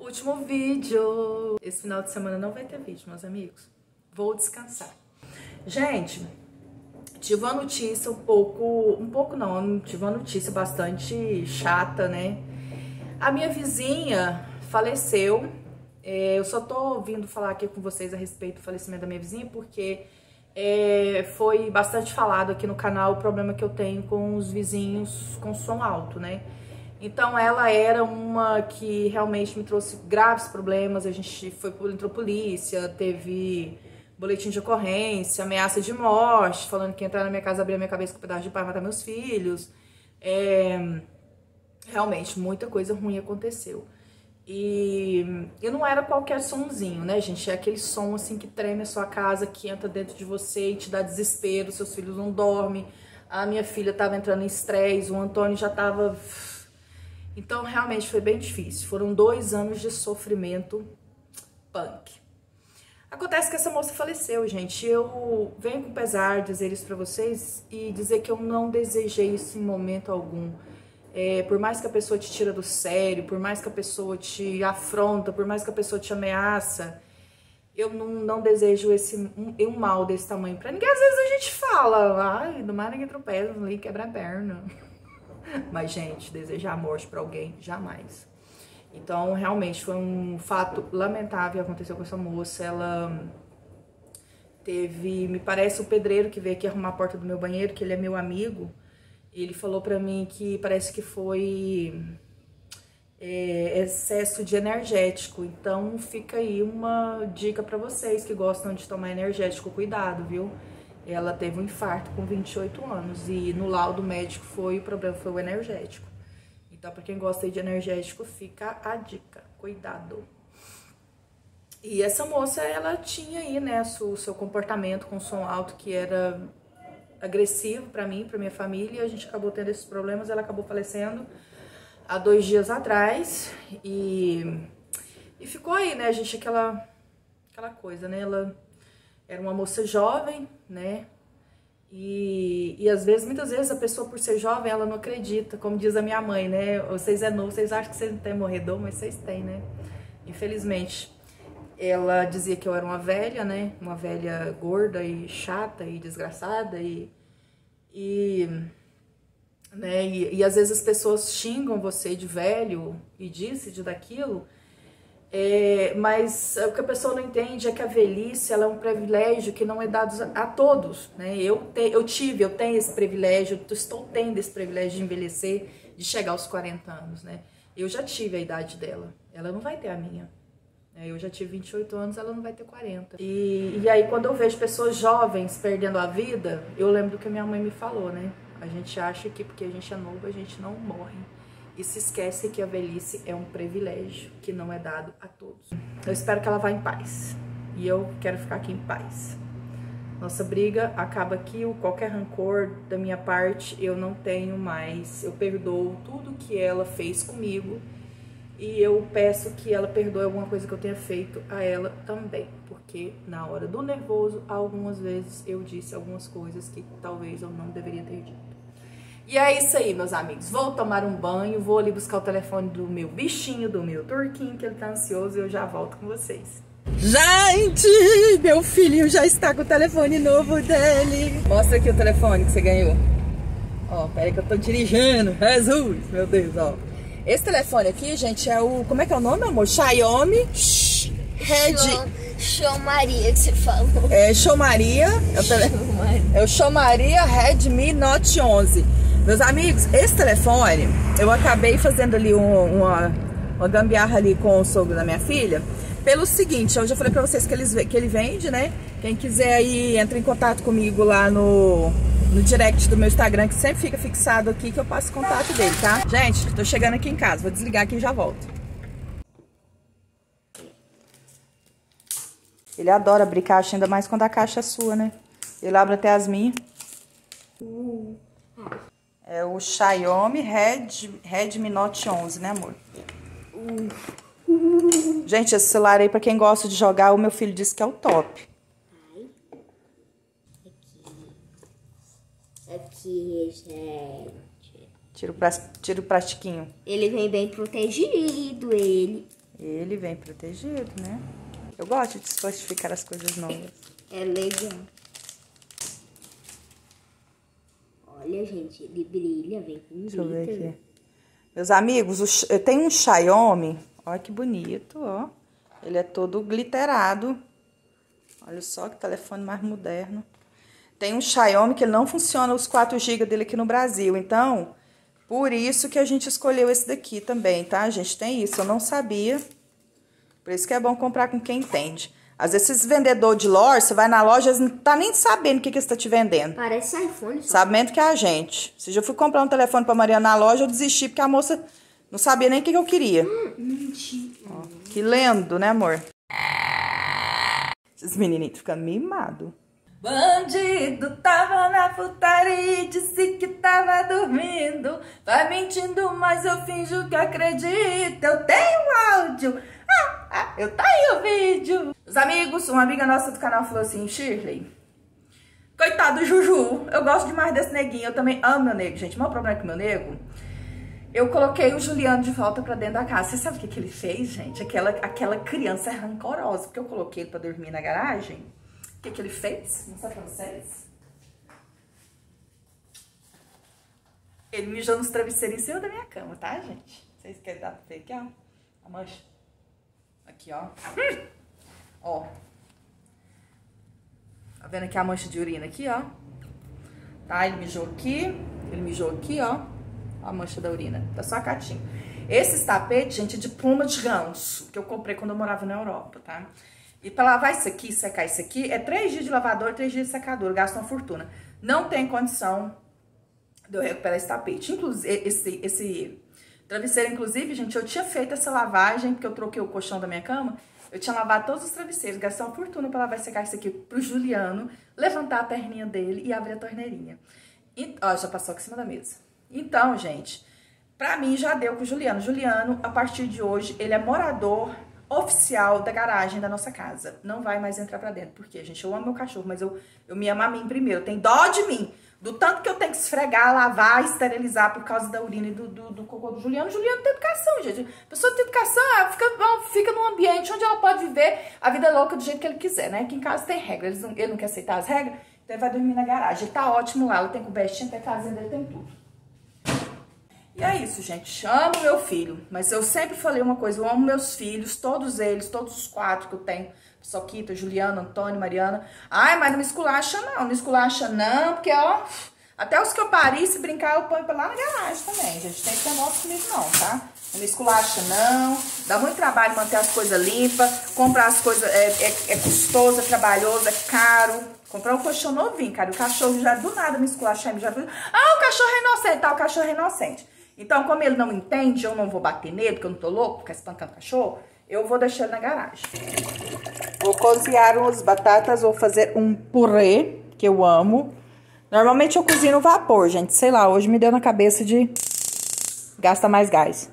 Último vídeo. Esse final de semana não vai ter vídeo, meus amigos. Vou descansar. Gente, tive uma notícia tive uma notícia bastante chata, né? A minha vizinha faleceu. Eu só tô vindo falar aqui com vocês a respeito do falecimento da minha vizinha porque foi bastante falado aqui no canal o problema que eu tenho com os vizinhos com som alto, né? Então ela era uma que realmente me trouxe graves problemas. A gente entrou polícia, teve boletim de ocorrência, ameaça de morte, falando que ia entrar na minha casa, abrir a minha cabeça com um pedaço de pau e matar meus filhos. Realmente, muita coisa ruim aconteceu. E não era qualquer sonzinho, né, gente? É aquele som assim que treme a sua casa, que entra dentro de você e te dá desespero, seus filhos não dormem. A minha filha tava entrando em estresse, o Antônio já tava... Então, realmente foi bem difícil. Foram 2 anos de sofrimento punk. Acontece que essa moça faleceu, gente. Eu venho com pesar dizer isso pra vocês e dizer que eu não desejei isso em momento algum. Por mais que a pessoa te tira do sério, por mais que a pessoa te afronta, por mais que a pessoa te ameaça, eu não desejo um mal desse tamanho pra ninguém. Às vezes a gente fala, ai, do mar ninguém tropeça, ali quebra a perna. Mas, gente, desejar a morte pra alguém, jamais. Então, realmente, foi um fato lamentável que aconteceu com essa moça. Ela teve, me parece, o pedreiro que veio aqui arrumar a porta do meu banheiro, que ele é meu amigo. Ele falou pra mim que parece que foi excesso de energético. Então, fica aí uma dica pra vocês que gostam de tomar energético. Cuidado, viu? Ela teve um infarto com 28 anos e no laudo médico o problema foi o energético. Então, pra quem gosta de energético, fica a dica. Cuidado. E essa moça, ela tinha aí, né, o seu comportamento com som alto que era agressivo pra mim, pra minha família. A gente acabou tendo esses problemas, ela acabou falecendo há 2 dias atrás. E ficou aí, né, gente, aquela coisa, né, ela era uma moça jovem, né, e às vezes, muitas vezes a pessoa por ser jovem, ela não acredita, como diz a minha mãe, né, vocês é novo, vocês acham que vocês não têm morredor, mas vocês têm, né, infelizmente. Ela dizia que eu era uma velha, né, uma velha gorda e chata e desgraçada né, e às vezes as pessoas xingam você de velho e disso e de daquilo, mas o que a pessoa não entende é que a velhice, ela é um privilégio que não é dado a todos, né? Eu tenho esse privilégio, estou tendo esse privilégio de envelhecer, de chegar aos 40 anos, né? Eu já tive a idade dela, ela não vai ter a minha. Eu já tive 28 anos, ela não vai ter 40. E aí, quando eu vejo pessoas jovens perdendo a vida, eu lembro do que a minha mãe me falou, né? A gente acha que porque a gente é novo, a gente não morre. E se esquece que a velhice é um privilégio que não é dado a todos. Eu espero que ela vá em paz. E eu quero ficar aqui em paz. Nossa briga acaba aqui. Qualquer rancor da minha parte, eu não tenho mais. Eu perdoo tudo que ela fez comigo. E eu peço que ela perdoe alguma coisa que eu tenha feito a ela também. Porque na hora do nervoso, algumas vezes eu disse algumas coisas que talvez eu não deveria ter dito. E é isso aí, meus amigos. Vou tomar um banho, vou ali buscar o telefone do meu bichinho, do meu turquinho, que ele tá ansioso, e eu já volto com vocês. Gente, meu filhinho já está com o telefone novo dele. Mostra aqui o telefone que você ganhou. Ó, peraí que eu tô dirigindo. Jesus, meu Deus, ó. Esse telefone aqui, gente, é o... Como é que é o nome, amor? Xiaomi Show Maria que você falou. Show Maria. É o Show Maria Redmi Note 11. Meus amigos, esse telefone, eu acabei fazendo ali uma gambiarra ali com o sogro da minha filha, pelo seguinte, eu já falei pra vocês que ele vende, né? Quem quiser aí, entra em contato comigo lá no direct do meu Instagram, que sempre fica fixado aqui, que eu passo o contato dele, tá? Gente, tô chegando aqui em casa, vou desligar aqui e já volto. Ele adora abrir caixa, ainda mais quando a caixa é sua, né? Ele abre até as minhas. É o Xiaomi Redmi Note 11, né, amor? Gente, esse celular aí, pra quem gosta de jogar, o meu filho disse que é o top. Aqui, gente. Tira o plastiquinho. Ele vem bem protegido, ele. Ele vem protegido, né? Eu gosto de desplastificar as coisas novas. É legal. Olha, gente, ele brilha, vem com Deixa eu ver aqui. Meus amigos, tem um Xiaomi. Olha que bonito, ó. Ele é todo glitterado. Olha só que telefone mais moderno. Tem um Xiaomi que ele não funciona os 4 GB dele aqui no Brasil. Então, por isso que a gente escolheu esse daqui também, tá, gente? Tem isso, eu não sabia. Por isso que é bom comprar com quem entende. Às vezes, esses vendedores de loja, você vai na loja, eles não tá nem sabendo o que eles estão te vendendo. Parece iPhone. Só. Sabe menos que a gente. Se eu fui comprar um telefone pra Mariana na loja, eu desisti porque a moça não sabia nem o que eu queria. Mentira. Ó, que lindo, né, amor? Esses menininhos ficando mimados. Bandido tava na putaria e disse que tava dormindo. Vai mentindo, mas eu finjo que acredito. Eu tenho áudio. Eu tenho vídeo. Os amigos, uma amiga nossa do canal falou assim: Shirley, coitado do Juju, eu gosto demais desse neguinho. Eu também amo meu nego, gente. O maior problema é que meu nego, eu coloquei o Juliano de volta pra dentro da casa. Você sabe o que ele fez, gente? Aquela criança rancorosa, porque eu coloquei ele pra dormir na garagem. O que ele fez? Vou mostrar pra vocês. Ele mijou nos travesseiros em cima da minha cama, tá, gente? Vocês querem dar pra ver aqui, ó? A mancha. Aqui, ó. Ó. Tá vendo aqui a mancha de urina aqui, ó? Tá, ele mijou aqui, ó. A mancha da urina. Tá só a catinha. Esses tapetes, gente, é de pluma de ganso, que eu comprei quando eu morava na Europa, tá? E pra lavar isso aqui, secar isso aqui, é 3 dias de lavador e 3 dias de secador. Gasta uma fortuna. Não tem condição de eu recuperar esse tapete. Inclusive, esse travesseiro, inclusive, gente, eu tinha feito essa lavagem, porque eu troquei o colchão da minha cama. Eu tinha lavado todos os travesseiros, gastei uma fortuna pra lavar e secar isso aqui pro Juliano, levantar a perninha dele e abrir a torneirinha. E, ó, já passou aqui em cima da mesa. Então, gente, pra mim já deu com o Juliano. Juliano, a partir de hoje, ele é morador oficial da garagem da nossa casa. Não vai mais entrar pra dentro. Porque, gente, eu amo meu cachorro, mas eu me amo a mim primeiro. Tem dó de mim. Do tanto que eu tenho que esfregar, lavar, esterilizar por causa da urina e do cocô do Juliano. Juliano tem educação, gente. A pessoa tem educação, ela fica num ambiente onde ela pode viver a vida louca do jeito que ele quiser, né? Aqui em casa tem regra. Ele não quer aceitar as regras, então ele vai dormir na garagem. Ele tá ótimo lá. Ela tem cobertinha, tem fazenda, ele tem tudo. E é isso, gente. Amo meu filho. Mas eu sempre falei uma coisa. Eu amo meus filhos, todos eles, todos os 4 que eu tenho. Soquita, Juliano, Antônio, Mariana. Ai, mas não me esculacha não. Não esculacha não, porque, ó... Até os que eu pari, se brincar, eu ponho pra lá na garagem também. Gente, tem que ter moto comigo não, tá? Não me esculacha não. Dá muito trabalho manter as coisas limpas. Comprar as coisas é custoso, é trabalhoso, é caro. Comprar um colchão novinho, cara. O cachorro já do nada me esculachar. Já... Ah, o cachorro é inocente. Tá, o cachorro é inocente. Então, como ele não entende, eu não vou bater nele, porque eu não tô louco, ficar espancando o cachorro, eu vou deixar ele na garagem. Vou cozinhar umas batatas, vou fazer um purê, que eu amo. Normalmente eu cozinho no vapor, gente. Sei lá, hoje me deu na cabeça de gastar mais gás.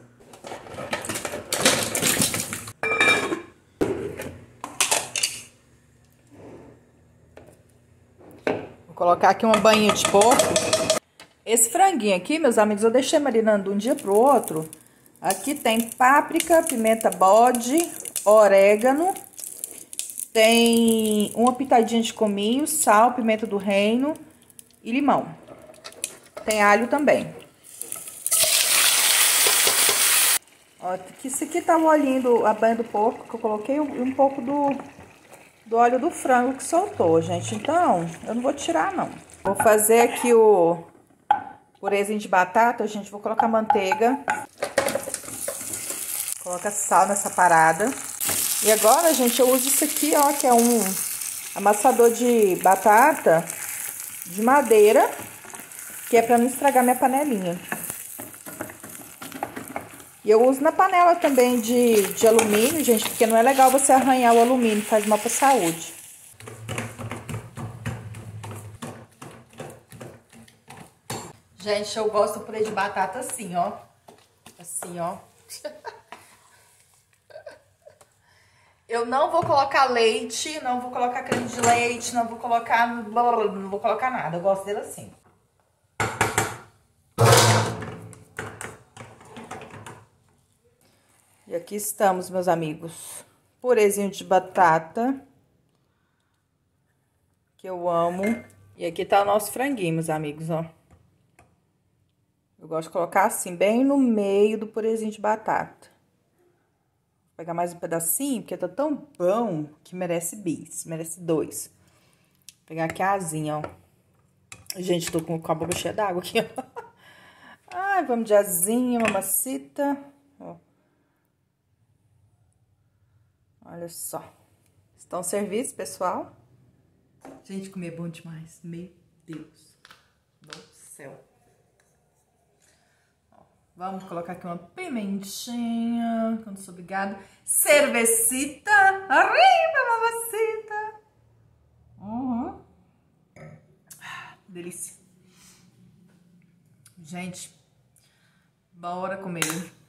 Vou colocar aqui uma banhinha de porco. Esse franguinho aqui, meus amigos, eu deixei marinando de um dia pro outro. Aqui tem páprica, pimenta bode, orégano. Tem uma pitadinha de cominho, sal, pimenta do reino e limão. Tem alho também. Ó, isso aqui tá o olhinho, a banha do porco que eu coloquei, um pouco do óleo do frango que soltou, gente. Então, eu não vou tirar, não. Vou fazer aqui o purezinho de batata, gente. Vou colocar manteiga. Coloca sal nessa parada. E agora, gente, eu uso isso aqui, ó, que é um amassador de batata de madeira, que é pra não estragar minha panelinha. E eu uso na panela também de alumínio, gente, porque não é legal você arranhar o alumínio, faz mal pra saúde. Gente, eu gosto do purê de batata assim, ó. Assim, ó. Eu não vou colocar leite, não vou colocar creme de leite, não vou colocar... Não vou colocar nada, eu gosto dele assim. E aqui estamos, meus amigos. Purezinho de batata, que eu amo. E aqui tá o nosso franguinho, meus amigos, ó. Eu gosto de colocar assim, bem no meio do purezinho de batata. Vou pegar mais um pedacinho, porque tá tão bom que merece bis, merece dois. Vou pegar aqui a asinha, ó. Gente, tô com a boca cheia d'água aqui, ó. Ai, vamos de asinha, mamacita. Ó. Olha só. Estão servidos, pessoal? Gente, comer é bom demais. Meu Deus do céu. Vamos colocar aqui uma pimentinha, quando sou obrigada. Cervecita, arriba, mamacita. Delícia. Gente, bora comer.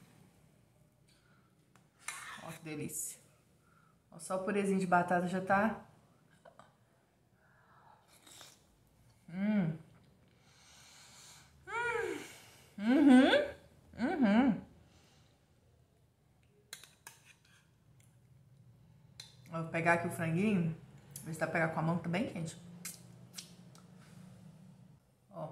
Ó, que delícia. Ó, só o purezinho de batata já tá... Vou pegar aqui o franguinho. Ver se dá pra pegar com a mão, tá bem quente. Ó.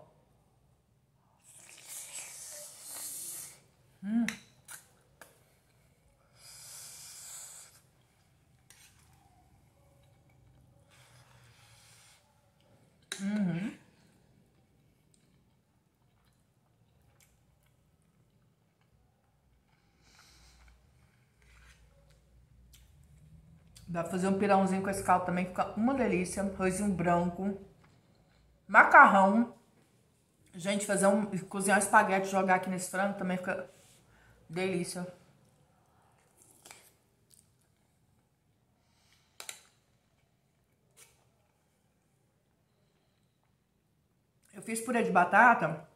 Dá pra fazer um pirãozinho com esse caldo também, fica uma delícia. Arrozinho branco, macarrão. Gente, cozinhar espaguete, jogar aqui nesse frango também fica delícia. Eu fiz purê de batata,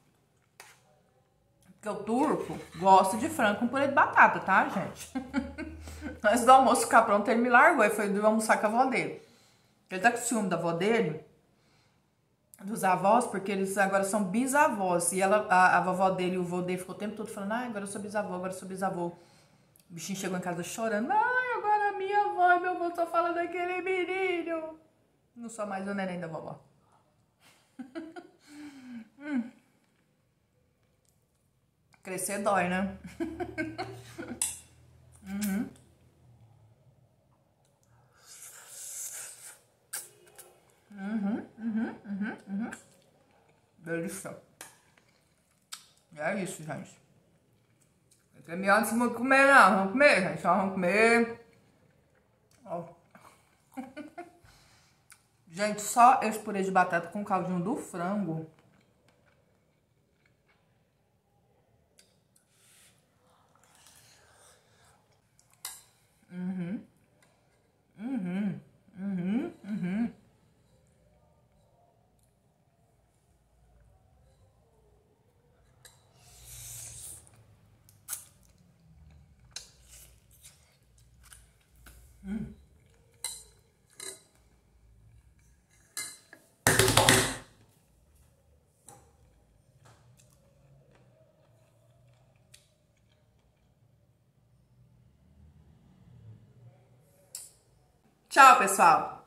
porque o turco gosta de frango com purê de batata, tá, gente? Antes do almoço ficar pronto, ele me largou e foi almoçar com a avó dele. Ele tá com ciúme da avó dele, dos avós, porque eles agora são bisavós. E a vovó dele e o vô dele ficou o tempo todo falando: ai, agora eu sou bisavô, agora eu sou bisavô. O bichinho chegou em casa chorando: ai, agora a minha avó e meu avô estão falando daquele menino. Não sou mais o neném da vovó. Crescer dói, né? Delícia. E é isso, gente. Não tem melhor de muito comer, não. Vamos comer, gente. Só vamos comer. Ó. Gente, só esse purê de batata com caldinho do frango. Tchau, pessoal!